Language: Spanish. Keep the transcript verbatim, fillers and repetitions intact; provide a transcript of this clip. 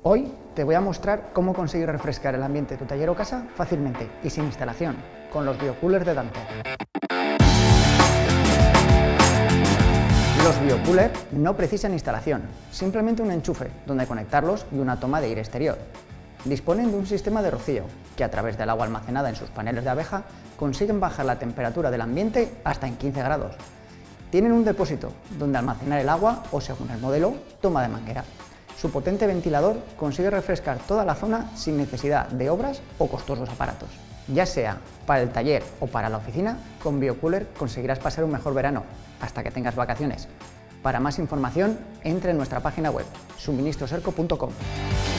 Hoy te voy a mostrar cómo conseguir refrescar el ambiente de tu taller o casa fácilmente y sin instalación, con los biocoolers de Danter. Los biocoolers no precisan instalación, simplemente un enchufe donde conectarlos y una toma de aire exterior. Disponen de un sistema de rocío que, a través del agua almacenada en sus paneles de abeja, consiguen bajar la temperatura del ambiente hasta en quince grados. Tienen un depósito donde almacenar el agua o, según el modelo, toma de manguera. Su potente ventilador consigue refrescar toda la zona sin necesidad de obras o costosos aparatos. Ya sea para el taller o para la oficina, con BioCooler conseguirás pasar un mejor verano, hasta que tengas vacaciones. Para más información, entra en nuestra página web, suministroserco punto com.